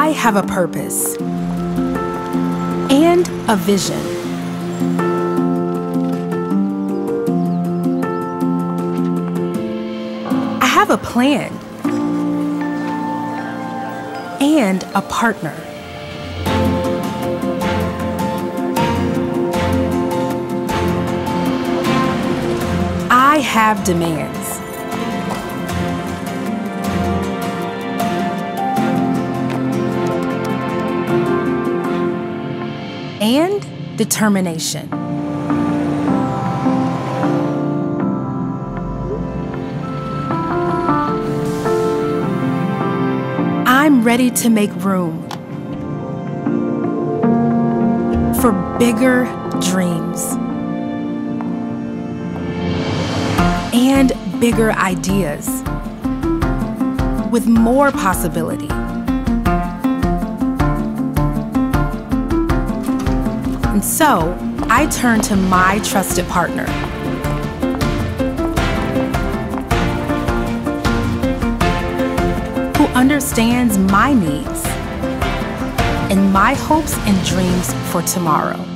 I have a purpose and a vision. I have a plan and a partner. I have demands. And determination. I'm ready to make room for bigger dreams and bigger ideas with more possibility. And so, I turn to my trusted partner, who understands my needs and my hopes and dreams for tomorrow.